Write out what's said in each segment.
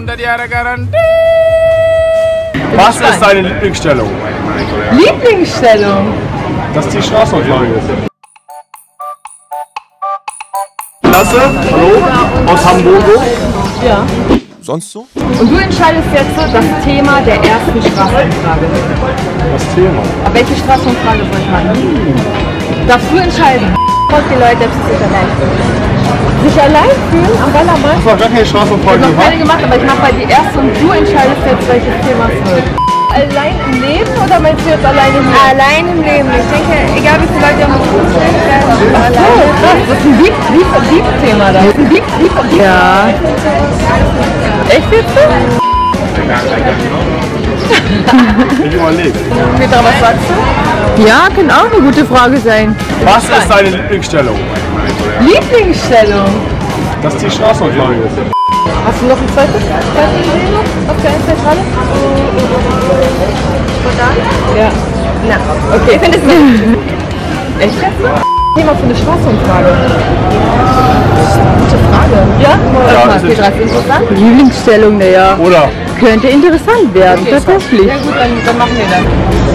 100 Jahre Garantie. Was ist deine Lieblingsstellung? Lieblingsstellung? Das ist die Straßenumfrage. Klasse, hallo, aus Hamburg. Ja. Sonst so? Und du entscheidest jetzt das Thema der ersten Straßenumfrage. Das Thema? Aber welche Straßenumfrage soll ich machen? Darfst du entscheiden? Und die Leute, ob sie sich allein fühlen. Sich allein fühlen am Ballermann? Hast du noch gar keine Straßenumfrage Ich habe noch keine gemacht, aber ich mache bei die erste und du entscheidest jetzt, welches Thema es wird. Allein im Leben oder meinst du jetzt allein im Leben? Allein im Leben. Ich denke, egal wie viele Leute am Fuß sind, Oh, krass. Das ist ein Deep-Thema da. Das ist ein Deep. Ja. Echt jetzt so? Ich überlege. Petra, was sagst du? Ja, kann auch eine gute Frage sein. Was ist deine Lieblingsstellung? Lieblingsstellung? Das ist die Straßenumfrage. Hast du noch ein zweites Idee noch auf der Zentrale? Ja. Na, okay. Ich finde es nicht. Echt jetzt? Thema für eine Straßenumfrage. Das ist eine gute Frage. Ja? Ja, Petra, ist interessant? Lieblingsstellung, naja. Oder? Könnte interessant werden, okay, tatsächlich. Ja gut, dann machen wir das.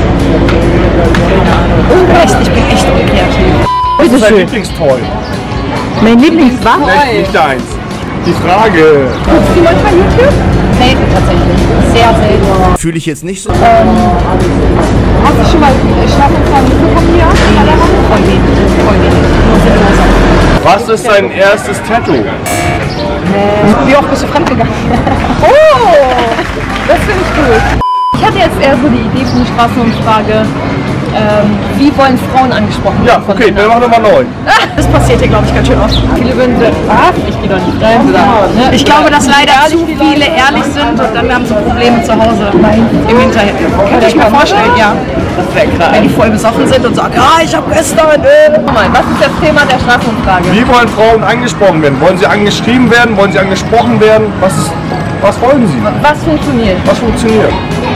Ich bin echt unkreativ. Was ist dein Lieblingstoy? Mein Lieblingswaffe? Nicht deins. Die Frage. Guckst du manchmal YouTube? Selten tatsächlich. Sehr selten. Fühle ich jetzt nicht so. Hast du schon mal Straßenumfragen mitbekommen hier? Voll wenig. Was ist dein erstes Tattoo? Wie oft bist du fremdgegangen? Oh! Das finde ich gut. Ich hatte jetzt eher so die Idee für eine Straßenumfrage. Wie wollen Frauen angesprochen werden? Ja, okay, dann machen wir mal neu. Das passiert hier, glaube ich, ganz schön oft. Viele würden so, ich gehe doch nicht rein. Oder, Ich glaube, dass leider zu viele ehrlich sind und dann haben sie Probleme zu Hause im Hintergrund. Könnte ich mir vorstellen, ja. Das wäre krass. Wenn die voll besoffen sind und sagen, ja, ich habe gestern... Was ist das Thema der Straßenumfrage? Wie wollen Frauen angesprochen werden? Wollen sie angeschrieben werden? Wollen sie angesprochen werden? Was wollen sie? Was funktioniert? Was funktioniert?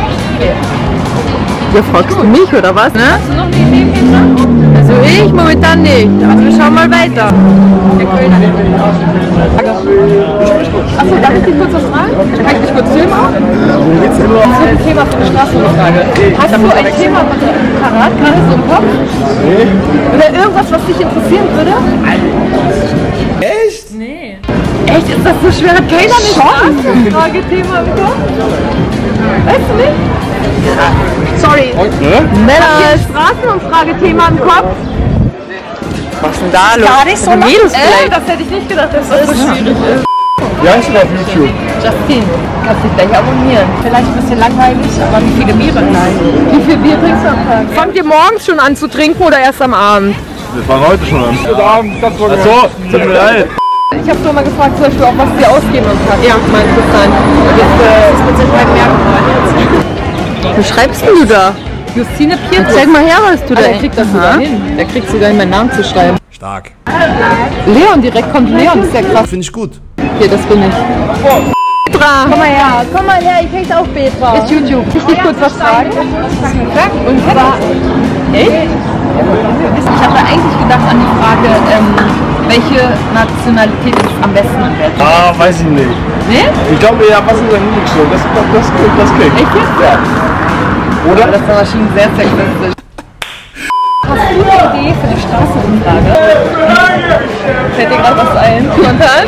Ja, fragst du mich oder was? Ne? Hast du noch eine Idee, Petra? Also ich momentan nicht. Also wir schauen mal weiter. Achso, darf ich dich kurz was fragen? Kann ich dich kurz filmen auch? Worum geht's denn? Das ist ein Thema für eine Straßenumfrage. Hast du ein Thema parat, gerade so im Kopf? Nee. Oder irgendwas, was dich interessieren würde? Echt? Nee. Echt? Ist das so schwer? Hat keiner eine Straßenumfrage-Thema im Kopf? Weißt du nicht? Sorry. Männer, habt ihr Straßenumfrage-Thema im Kopf? Was ist denn da los? Gar nicht so Mädels das hätte ich nicht gedacht, dass das so schwierig ist. Wie heißt du auf YouTube? Justin, kannst dich gleich abonnieren. Vielleicht ein bisschen langweilig, aber wie viele Biere nein. Wie viel Bier trinkst du am Tag? Fangt ihr morgens schon an zu trinken oder erst am Abend? Das war heute schon am Abend. Achso, tut mir leid. Ich habe doch mal gefragt, zum Beispiel auch, was die ausgeben am Tag. Ja, mal interessant. Das wird sich bald merken. Was schreibst du da? Justine Pietro. Zeig mal her, was du da. Der kriegt das sogar hin. Der kriegt sogar meinen Namen zu schreiben. Stark. Leon, direkt kommt Leon, ist ja krass. Finde ich gut. Hier, das bin ich. Petra! Komm mal her, ich heiße auch Petra. Ist YouTube. Ich dich kurz was fragen? Und zwar, echt? Ich hatte eigentlich gedacht an die Frage, welche Nationalität ist am besten im Bett? Ah, weiß ich nicht. Ne? Ich glaube, ja, was ist dein Lieblingsstück? Das kriegt. Echt jetzt? Ja. Oder? Das war wahrscheinlich sehr sexistisch. Hast du eine Idee für eine Straßenumfrage? Fällt dir gerade was ein? Spontan?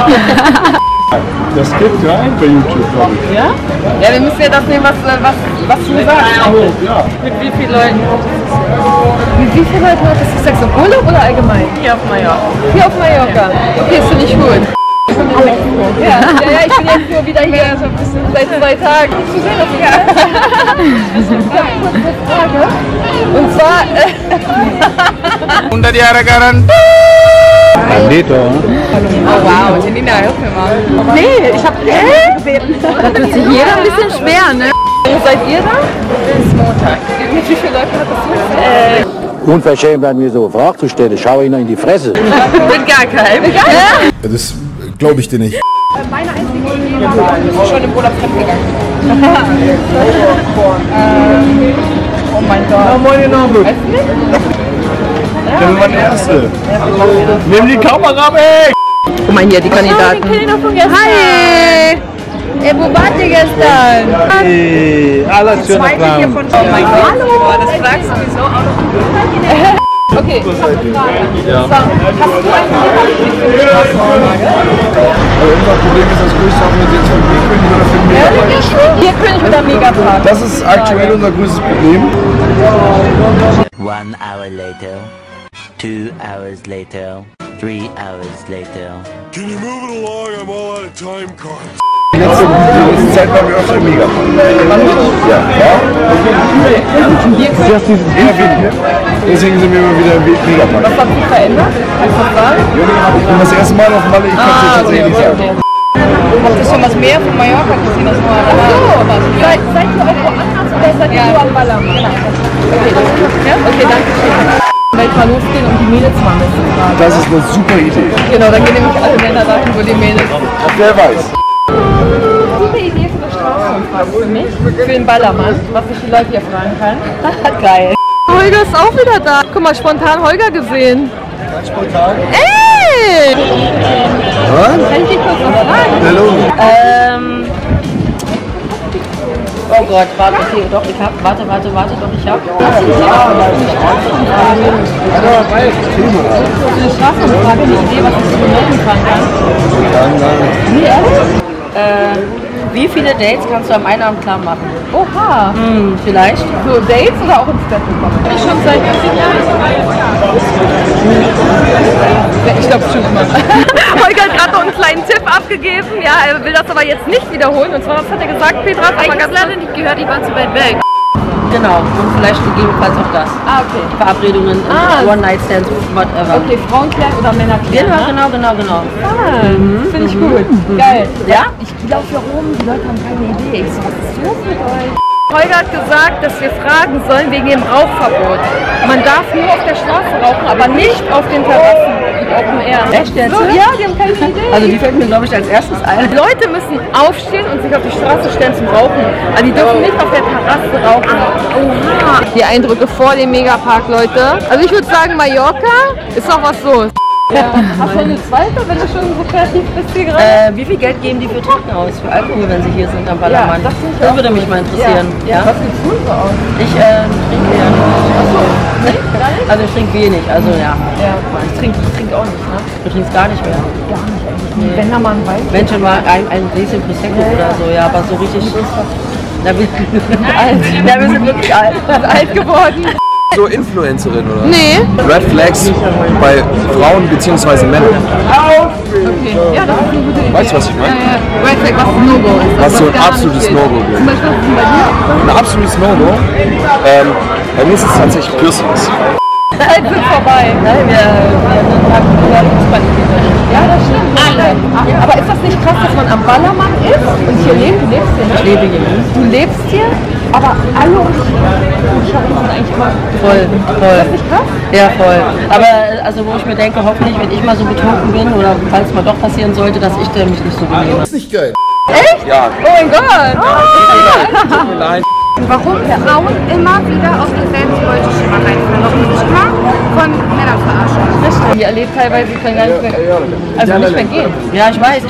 Das gibt rein bei YouTube, glaube ich. Ja? Ja, wir müssen ja das nehmen, was du sagst. Ja. Mit wie vielen Leuten? Mit wie vielen Leuten hat das gesagt? Im Urlaub oder allgemein? Hier auf Mallorca. Hier auf Mallorca. Okay, das finde ich gut. Ja, ich bin jetzt nur wieder hier seit 2 Tagen. Zu sehen, dass ich habe kurz eine Frage. Und zwar 100 Jahre Garantie. Bandito, Oh wow, Janina, hilf mir mal. nee, ich habe gesehen. Da tut sich jeder ein bisschen schwer, ne? Wo seid ihr da? Bis Montag. Mit wie vielen Leuten hattest du? Unverschämt an mir so eine Frage zu stellen, schau ihnen in die Fresse. Mit gar keinem. Das glaube ich dir nicht. Meine einzige Idee war, ich bin schon im Urlaub fremdgegangen. Oh mein Gott. Moin, Name. Das ist meine erste. Nimm die Kamera weg! Guck mal hier, die Kandidaten. Hi! Wo Sie gestern? Hey, alles schön. Oh mein Gott. Hallo. Das fragst du sowieso auch noch. Okay, ich habe eine Frage. Ja. So, hast du eigentlich für die Straßenumfrage? Unser Problem ist das größte, ob wir jetzt für Bierkönig oder für Megapark. Bierkönig oder Megapark? Das ist aktuell unser größtes Problem. 1 hour later, 2 hours later, 3 hours later. Can you move it along? I'm all out of time cards. Die letzte Zeit waren wir öfter im Megapark. Ja. Eher weniger. Deswegen sind wir immer wieder im Megapark. Was hat sich verändert? Kannst du das sagen? Ich bin das erste Mal auf Malle, ich kann es jetzt tatsächlich nicht sagen. Habt ihr schon was mehr von Mallorca gesehen? Das war Seid ihr irgendwo anders oder seid ihr nur am Ballermann? Okay, okay, danke schön. Welt mal losgehen und die Mädels mal mitzufahren. Das ist eine super Idee. Genau, dann gehen nämlich alle Männer dahin, wo die Mädels sind. Wer weiß. Super Idee für eine Straßenumfrage für mich, für den Ballermann, was ich die Leute hier fragen kann. Geil. Holger ist auch wieder da. Guck mal, spontan Holger gesehen. Spontan? Ey! Kann ich dich kurz was fragen? Hallo. Oh Gott, warte, okay, doch, ich hab, warte, doch, ich hab. Eine Straßenumfrage, eine Idee, was ich so melden kann. Nee, ehrlich? Wie viele Dates kannst du am einen Abend klar machen? Oha. Vielleicht? So Dates oder auch ins Bett gekommen? Ich schon seit 14 Jahren. Ich glaube schon immer. Holger hat gerade noch einen kleinen Tipp abgegeben. Ja, er will das aber jetzt nicht wiederholen. Und zwar, was hat er gesagt, Petra? Ich habe leider nicht gehört, ich war zu weit weg. Genau, und vielleicht gegebenenfalls auch das. Ah, okay. Verabredungen, One-Night-Stands, whatever. Okay, Frauen klären oder Männer klären? Genau, genau. Ah, finde ich gut. Geil. Ja? Ich laufe hier rum, die Leute haben keine Idee. Ich so, was ist los mit euch? Holger hat gesagt, dass wir fragen sollen wegen dem Rauchverbot. Man darf nur auf der Straße rauchen, aber nicht auf den Terrassen mit Open Air. Echt jetzt? So, ja, die haben keine Idee. Also die fällt mir, glaube ich, als erstes ein. Die Leute müssen aufstehen und sich auf die Straße stellen zum Rauchen. Also die dürfen nicht auf der Terrasse rauchen. Oha. Die Eindrücke vor dem Megapark, Leute. Also ich würde sagen, Mallorca ist noch was los. Ja. Hast du eine zweite, wenn du schon so kreativ bist hier gerade? Wie viel Geld geben die für Trinken aus, für Alkohol, wenn sie hier sind am Ballermann? Ja, das würde mich mal interessieren. Ja. Was gibt's du so aus? Ich trinke ja nicht. Achso, Also ich trinke wenig, also ja. ich trinke auch nicht, ne? Du trinkst gar nicht mehr. Gar nicht eigentlich. Nee. Wenn da mal ein Wein. Wenn schon mal ein Gläschen Prosecco oder so, ja, aber so richtig... Ja, wir sind wirklich alt. Alt geworden. So Influencerin oder? Nee. Red Flags bei Frauen bzw. Männern. Okay. Ja, das ist eine gute Idee. Weißt du, was ich meine? Ja. Red Flag, was ein No-Go ist. Was so ein gar absolutes nicht geht. No-Go ist. Zum Beispiel, was ist denn bei dir? Ein absolutes No-Go. Bei mir ist es tatsächlich Piercings. Zeit sind vorbei. Ja, das stimmt. Aber ist das nicht krass, dass man am Ballermann ist und hier lebt? Du lebst hier, ne? Ich lebe hier. Du lebst hier, aber alle um dich herum sind eigentlich immer Voll. Ist das nicht krass? Ja, voll. Aber also wo ich mir denke, hoffentlich, wenn ich mal so betrunken bin oder falls mal doch passieren sollte, dass ich mich nicht so benehme. Das ist nicht geil. Echt? Ja. Oh mein Gott! Tut mir leid. Warum Frauen immer wieder auf denselben Beuteschema reinfallen? Warum nicht immer von Männern verarschen? Richtig. Ihr erlebt teilweise, sie können gar nicht mehr, also nicht mehr gehen. Ja, ich weiß.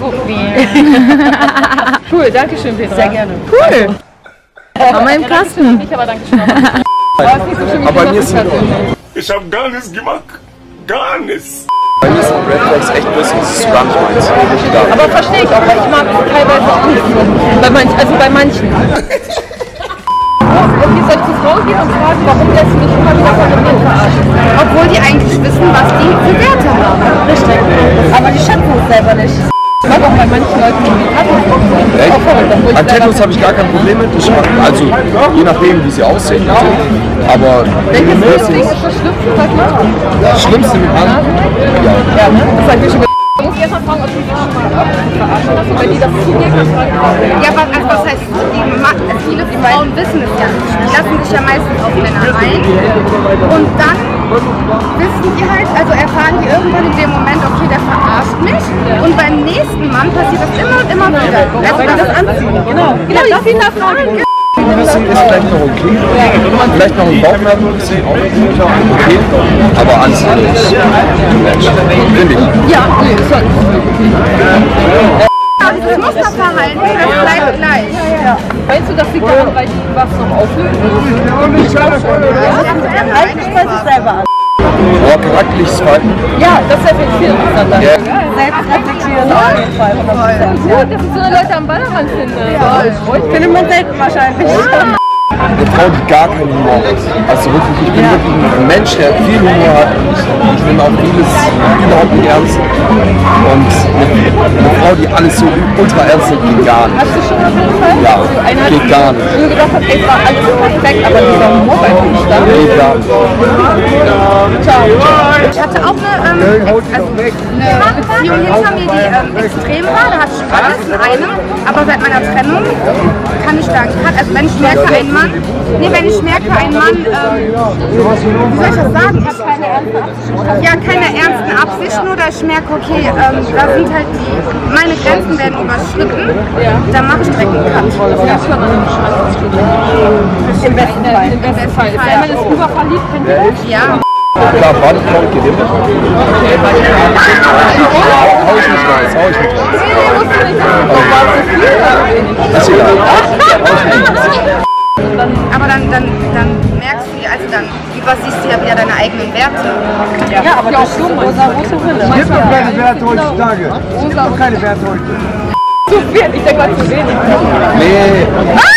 Cool, danke schön, Petra. Sehr gerne. Cool. An meinem Kasten. Ich aber danke schön. Aber nicht so schön wie Aber du mir das ist persönlich. Ich hab gar nichts gemacht. Gar nichts. Bei mir sind Red Flags echt Piercings. Das ist gar nicht meins. Aber verstehe ich auch, weil ich mag es teilweise auch nicht so. Bei manchen. Okay, soll ich zu Frau gehen und fragen, warum lässt du dich immer wieder von den Männern verarschen? Obwohl die eigentlich wissen, was die für Werte haben. Richtig. Aber die schätzen es selber nicht. Ich mag auch bei manchen Leuten die Tattoos sind. Echt? Auch verrückt, obwohl ich An selber- Tattoos habe ich gar kein Problem mit. Also je nachdem, wie sie aussehen natürlich. Aber Welches Piercings, Ding ist das Schlimmste, sag mal? das Schlimmste mit an. Ja, ne? Das sag ich schon. Ich muss erst mal fragen, ob die sich schon mal verarschen lassen, wenn die das zu dir kann. Ja, aber also was heißt, viele Frauen wissen es ja nicht. Die lassen sich ja meistens auf Männer ein. Und dann wissen die halt, also erfahren die irgendwann in dem Moment, okay, der verarscht mich. Und beim nächsten Mann passiert das immer und immer wieder. Also das anziehen. Genau, die ziehen das an. Piercing ist vielleicht noch okay. Vielleicht noch ein Bauchnabel ein bisschen auch okay. Aber anziehen ist too much. Finde ich. Ja, nee, ist halt okay. das Musterverhalten, das bleibt gleich. Meinst du, dass die daran, weil die was noch auflösen? Ja, charakterliches Verhalten. Ja, das ist ja viel interessanter. Ja. Selbstreflektieren auf jeden Fall. Gut, dass ich so eine Leute am Ballermann finde. Findet man selten wahrscheinlich. Eine Frau, die gar keinen Humor hat. Also wirklich, ich bin wirklich ein Mensch, der viel Humor hat. Ich nehme auch vieles überhaupt nicht ernst. Und eine Frau, die alles so ultra ernst nimmt, geht gar nicht. Hast du schon auf jeden Fall? Ja, geht gar nicht. Wo du gedacht hast, ey, war alles perfekt, aber dieser Humor war einfach nicht da. Geht gar nicht. Ich hatte auch eine Beziehung hinter mir, die extrem war. Da hatte ich alles in einem. Aber seit meiner Trennung kann ich sagen, also wenn ich merke, ein Mann, wie soll ich das sagen? Ja, keine ernsten Absichten, nur dass ich merke, okay, da sind halt meine Grenzen werden überschritten, dann mache ich direkt einen Cut. Im besten Fall. Im besten Fall. Wenn man ist überverliebt, finde ich. Ja. Klar, wann kommt geht immer. Hau ich nicht raus, hau ich nicht raus. Ist egal. Aber dann merkst du, also dann übersiehst du ja wieder deine eigenen Werte. Ja, aber das ist so rosa-rote Brille. Es gibt doch keine Werte heutzutage. Es gibt doch keine Werte heute. Zu viel, ich denke mal zu wenig. Nee.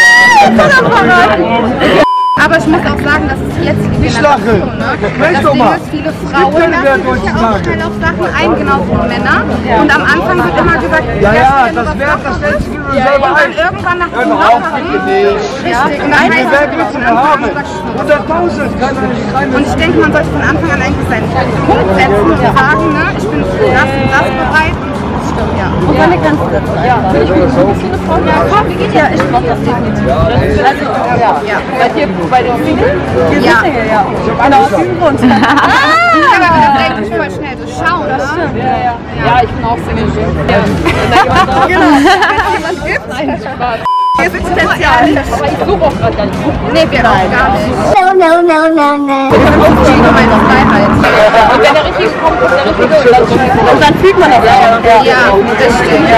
Aber ich muss auch sagen, dass es jetzt die Generation, ne? Das Ding ist, viele Frauen lassen sich ja auch schnell auf Sachen ein, genauso wie Männer. Und am Anfang wird immer gesagt, das stellst du dir selber und ein. dann irgendwann nach dem Hör auf, Lockeren, bitte nicht. richtig, und dann Wie heißt viel Wert es, willst du und noch dann haben? sagt man, 100.000 kann man nicht rein. und ich denke, man sollte von Anfang an eigentlich seinen Punkt setzen und sagen, ne, ich bin für das und das bereit. Ja. Und meine Grenzen setzen. Ja, finde ich gut. Bist du eine Frau? Ja, komm, wie geht ja? Ich brauche das definitiv. Also, ja. Bei den Single? Ja. Ja. Genau, aus diesem Grund. Aber das denke ich voll schnell so schauen, ne? Ja, ich bin auch Single. Ja. Genau. Wenn jemand gibt, nein, Spaß. Hier ist Potenzial. Aber ich suche auch gerade gar nicht. Nee, wir auch gar nicht. No. Meine Freiheit. Und wenn der Richtige kommt, ist der Richtige. Und dann fühlt man das auch. Ja, das stimmt.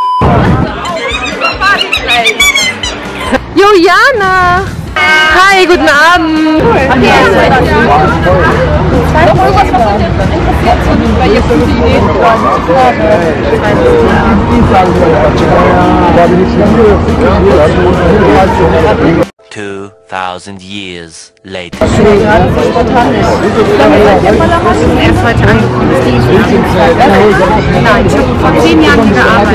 Jo, Jana! Hi, guten Abend! Noch irgendwas, was euch interessiert, weil ihr gute Ideen habt? 2000 years later. Er ist heute angekommen. Nein, ich habe vor 10 Jahren hier gearbeitet.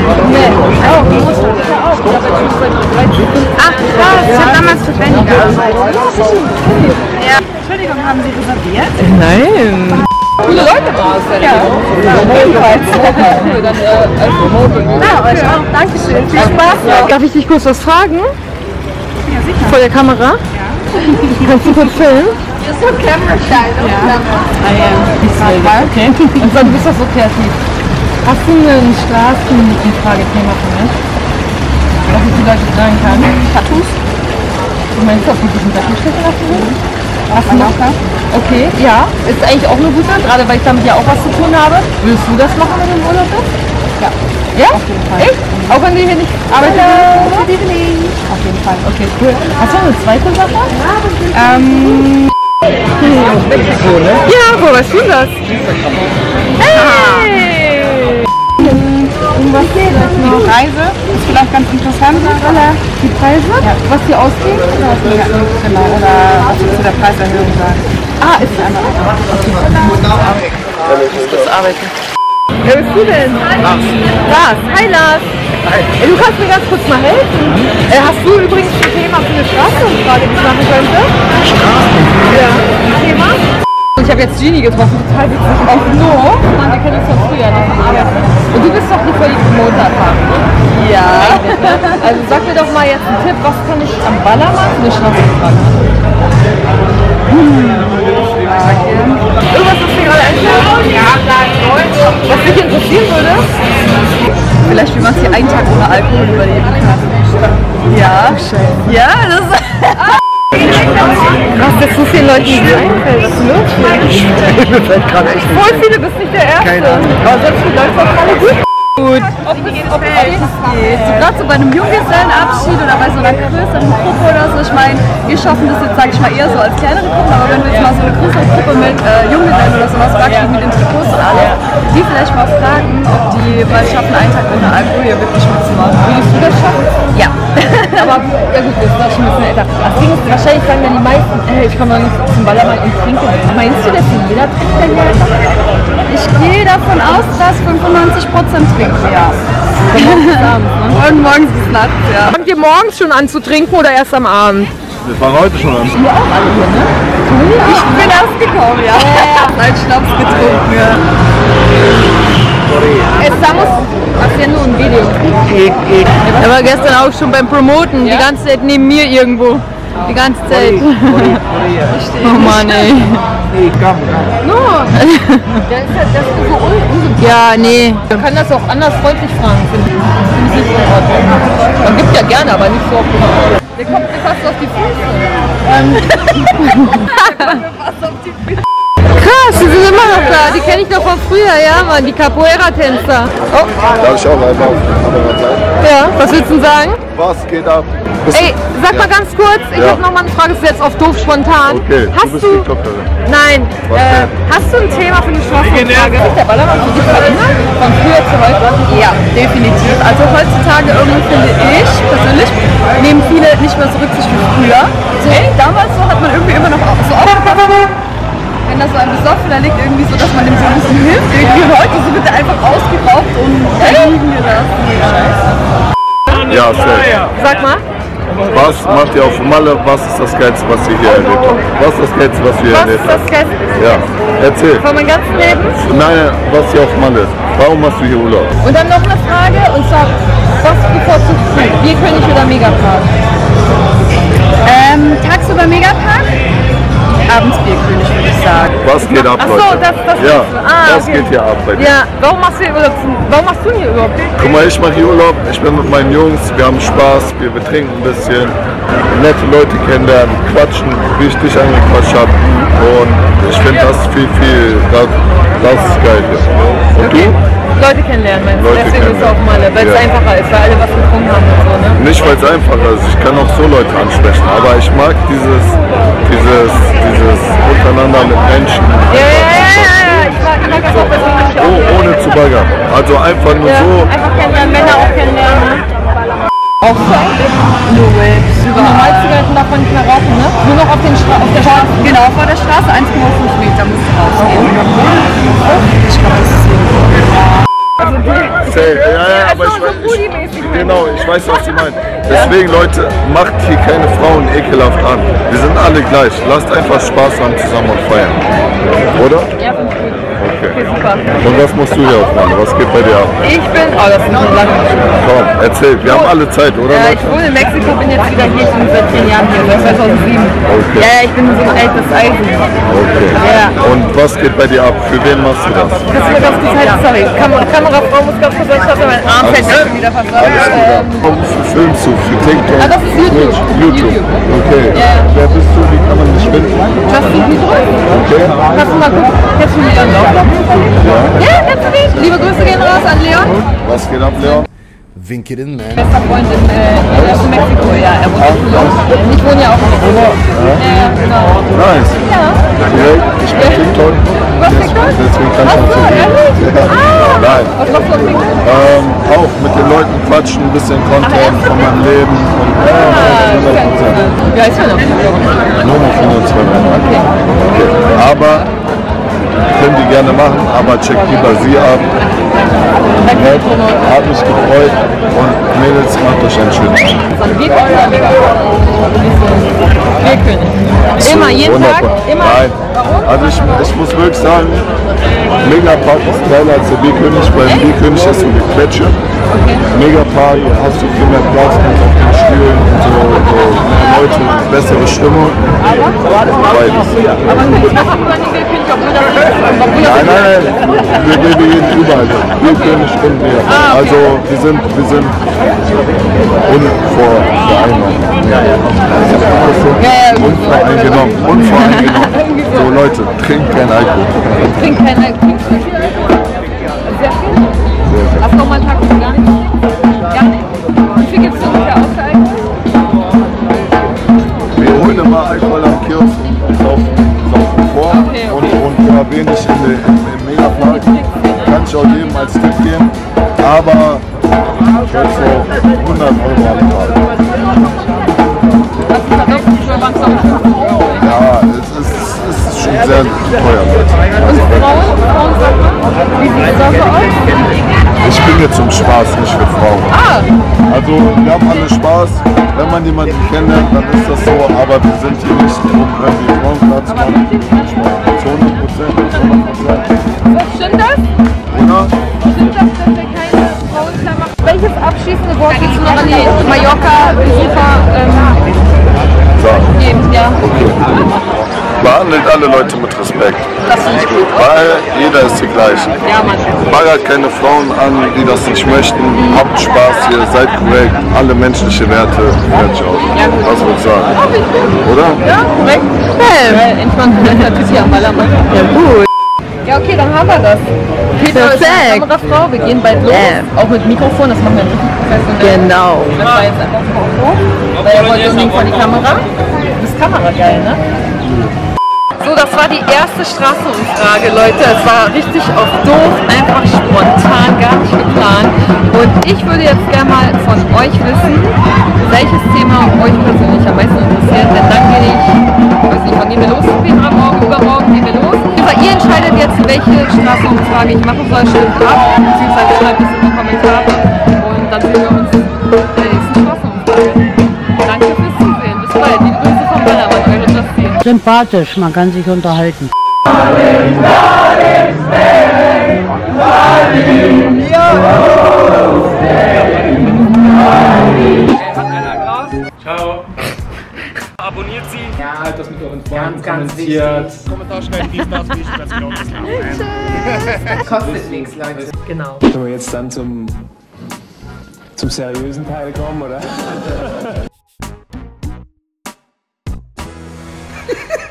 Ach krass, ich habe damals für Benny gearbeitet. Ja. Entschuldigung, haben Sie reserviert? Nein! Coole Leute raus, ja. Ja, euch auch. Dankeschön. Viel Spaß noch. Darf ich dich kurz was fragen? Ja, sicher. Vor der Kamera? Ja. Kannst du kurz filmen? You're so camera shy, no? Ja. Okay. Und du bist doch so kreativ. Hast du ein Straßenumfragethema für mich? Was ich die Leute fragen kann? Tattoos? Du meinst, ob du dich ein Tattoo stechen lassen willst? Hast du noch? Okay, ja. Ist eigentlich auch eine gute, gerade weil ich damit ja auch was zu tun habe. Willst du das machen, wenn du im Urlaub bist? Ja. Ja? Auf jeden Fall. Echt? Auch wenn du hier nicht arbeitest? Good evening. Auf jeden Fall. Okay, cool. Hast du noch eine zweite Sache? Ja, wo weißt du das? Hey! Was geht die Preise? Ist vielleicht ganz interessant. Die Preise? Ja. Was die ausgeben? Ja, genau. Oder was Sie zu der Preiserhöhung sagen. Ah, ist einmal. Okay. Ich muss kurz arbeiten. Wer bist du denn? Lars. Hi Lars. Hi. Du kannst mir ganz kurz mal helfen. Hast du übrigens ein Thema für eine Straßenumfrage, die ich machen könnte? Straßenumfrage? Ja. Ein Thema? Ich habe jetzt Genie getroffen, total witzig. Auf No. Mann, wir kennen uns von früher noch von Arbeit. Und du bist doch die voll die Promoterfahrt. Ja. Also sag mir doch mal jetzt einen Tipp, was kann ich am Ballermann für eine Straßenumfrage machen? Irgendwas, was dir gerade einfällt? Ja, was dich interessieren würde? Vielleicht, wie man es hier einen Tag ohne Alkohol überleben kann. Ja. Ja, das ist... Krass, dass so vielen Leuten nicht einfällt. Was ist Mir fällt gerade echt nicht. Voll viele, bist nicht der Erste. Keine Ahnung. Aber sonst läuft es auch gerade gut. Gut. Ob es geht. So, gerade so bei einem Junggesellenabschied oder bei so einer größeren Gruppe oder so. Ich meine, wir schaffen das jetzt, sag ich mal, eher so als kleinere Gruppen, aber wenn du jetzt mal so eine größere Gruppe mit Junggesellen oder sowas fragst, mit den Trikots und alles, die vielleicht mal fragen, ob die mal schaffen, einen Tag mit einer Alkohol hier wirklich mitzumachen. Würdest du das schaffen? Ja. Aber ja gut, wir sind auch schon ein bisschen älter. Das Ding ist, wahrscheinlich sagen dann die meisten, ich komme mal nicht zum Ballermann und trinke. Meinst du, dass jeder trinkt, der hier ist? Ich gehe davon aus, dass 95% trinken, ja. Und morgens bis nachts, ja. Fangt ihr morgens schon an zu trinken oder erst am Abend? Wir fangen heute schon an. Wir auch alle hier, ne? Ich bin erst gekommen, ja. Ein Schnaps getrunken, ja. Estamos haciendo un video. Er war gestern auch schon beim Promoten, die ganze Zeit neben mir irgendwo. Die ganze Zeit. Oh Mann, ey. No. Der ist halt so unsympathisch. Ja, nee. Man kann das auch anders freundlich fragen, finde ich. Finde ich nicht so in Ordnung. Man gibt ja gerne, aber nicht so oft. Der kommt mir fast auf die Füße. Krass, die sind immer noch da. Die kenne ich noch von früher, ja, Mann. Die Capoeira-Tänzer. Oh. Darf ich auch einmal auf die Kamera zeigen? Ja, was willst du sagen? Was geht ab? Ey, sag mal ganz kurz, ich habe noch mal eine Frage, das ist jetzt auf doof spontan. Okay, hast du bist du TikTokerin. Nein, hast du ein Thema für eine Straßenfrage? Ist der Ballermann für dich verändert? Von früher zu heute? Ja, definitiv. Also heutzutage irgendwie finde ich persönlich, nehmen viele nicht mehr so Rücksicht wie früher. So, damals so hat man irgendwie immer noch so aufgepasst. Wenn da so ein Besoffener liegt, irgendwie so, dass man dem so ein bisschen hilft. Irgendwie heute so wird er einfach ausgeraubt und liegen gelassen. Ja, safe. Sag mal. Was macht ihr auf Malle? Was ist das Geilste, was ihr hier erlebt habt? Was ist das Geilste, was ihr erlebt habt? Was ist das Geilste? Ja, erzähl. Von meinem ganzen Leben? Nein, was hier auf Malle ist. Warum machst du hier Urlaub? Und dann noch eine Frage, und zwar, was bevorzugst du? Bierkönig oder Megapark? Tagsüber Megapark? Abends Bierkönig, würde ich sagen. Was geht ab, Leute? Achso, das ja, was okay. geht hier ab bei dir? Ja, warum machst du hier Urlaub? Warum machst du hier Urlaub? Guck mal, ich mache hier Urlaub, ich bin mit meinen Jungs, wir haben Spaß, wir trinken ein bisschen, nette Leute kennenlernen, quatschen, wie ich dich angequatscht habe. Und ich finde das das ist geil hier. Und okay. du? Leute kennenlernen, meinst du? Leute Deswegen ist es auch mal, weil es einfacher ist, weil alle was getrunken haben und so, ne? Nicht, weil es einfacher ist, ich kann auch so Leute ansprechen, aber ich mag dieses untereinander mit Menschen. Ja. Ich mag das auch persönlich auch. Ohne zu baggern. Also einfach nur so. Einfach kennenlernen, Männer auch kennenlernen. Auch so eigentlich? Nur Waves. Normal Zigaretten darf man nicht mehr rauchen, ne? Nur noch auf der Straße. Genau, vor der Straße, 1,5 Meter musst du rausgehen. Ich glaube, das ist also ja, aber ich weiß, was du meinst. Deswegen, Leute, macht hier keine Frauen ekelhaft an. Wir sind alle gleich. Lasst einfach Spaß haben zusammen und feiern. Oder? Ja, okay, super. Und was musst du hier aufmachen? Was geht bei dir ab? Ich bin, das ist noch lange. Komm, erzähl, wir haben alle Zeit, oder? Ja, ich wohne in Mexiko, bin jetzt wieder hier, ich bin seit 10 Jahren hier, seit 2007. Okay. Ja, ich bin so ein altes Eisen. Okay. Ja. Und was geht bei dir ab? Für wen machst du das? Das ist mir ganz kurz, sorry. Kamerafrau muss ganz kurz, ich hatte mein Arm fällt schon wieder fast raus. Für Filmst du, für TikTok? Das ist YouTube. YouTube. Okay. Ja. Wer bist du? Wie kann man dich finden? Justin Hydro. Okay. Kannst du mal gucken? Kennst du Leon auch? Ja, kennst du mich? Liebe Grüße gehen raus an Leon. Was geht ab, Leon? Wink it in, man. Bester Freund in Mexiko, ja. Er wohnt in Kolumbien. Ich wohne ja auch in Mexiko. Ja, genau. Nice. Ja. Okay. Ich bin TikTok. Was TikTok? Deswegen kannst du Achso, ehrlich? Ah. Nein. Was machst du auf TikTok? Auch mit den Leuten quatschen, ein bisschen Content von meinem Leben. Und, Ja, ist ja noch TikTok. Nur noch 25. Okay. Aber können die gerne machen, aber check lieber sie ab. Hat mich gefreut und Mädels, macht euch einen schönen Abend. Bierkönig. Immer, jeden Tag? Immer? Nein. Also ich muss wirklich sagen, Megapark ist geiler als der Bierkönig, weil im Bierkönig ist so eine Quetsche. Okay. Megapark hast du viel mehr Platz, kannst auf den Stühlen und so Leute, bessere Stimmung. Beides. Aber ich mache auch immer den Bierkönig, obwohl das Nein, wir geben jeden überall. Bierkönig und wir. Also wir sind unvoreingenommen. So Leute, trinkt kein Alkohol. Trinkt kein Alkohol. Sehr viel? Sehr viel? Hast du noch mal einen Tag gar nicht? Gar nicht? Wie viel gibt es ungefähr aus für Alkohol? Wir holen immer Alkohol am Kiosk und saufen vor und erwähne ich im Megapark. Kann ich auch jedem als Tipp geben, aber ich weiß so 100 € am Tag. Ja, es ist schon sehr teuer. Und Frauen sagt man, wie sieht es da für euch? Ich bin jetzt zum Spaß, nicht für Frauen. Also wir haben alle Spaß, wenn man jemanden kennenlernt, dann ist das so, aber wir sind hier nicht, um irgendwie Frauen klar zu machen. Zu 100%. Stimmt das? Oder? Stimmt das, dass wir keine Frauen klar machen? Welches abschließende Wort willst du noch an die Mallorca-Besucher geben? Ja. Okay. Behandelt alle Leute mit Respekt. Das finde ich gut. Weil jeder ist die gleiche. Ja, Mann. Baggert keine Frauen an, die das nicht möchten. Habt Spaß hier, seid korrekt. Alle menschliche Werte. Fertig aus. Was würdest du sagen? Oder? Ja, korrekt. Entspannt. Natürlich am Ballermann. Ja, gut. Ja, okay, dann haben wir das. Peter ist eine Kamerafrau, wir gehen bald los. Auch mit Mikrofon, das machen wir richtig professionell. Genau. Das war jetzt einfach so, weil er wollte unbedingt vor die Kamera. Du bist kamerageil, ne? So, das war die erste Straßenumfrage, Leute. Es war richtig auf doof, einfach spontan, gar nicht geplant. Und ich würde jetzt gerne mal von euch wissen, welches Thema euch persönlich am meisten interessiert. Denn dann gehe ich, weiß nicht, wann gehen wir los? Petra, morgen, übermorgen gehen wir los. Ihr entscheidet jetzt, welche Straßenumfrage ich machen soll. Stimmt ab, beziehungsweise schreibt es in die Kommentare. Und dann sehen wir uns in der nächsten Straßenumfrage. Danke fürs Zusehen. Bis bald. Liebe Grüße vom Ballermann, eure Justin. Sympathisch, man kann sich unterhalten. Ciao. Abonniert sie. Ja, halt das mit euren Freunden, kommentiert. Kommentar schreiben, dies, das, nicht, das genau das genau. Kostet nichts, Leute. Genau. Können wir jetzt dann zum seriösen Teil kommen, oder?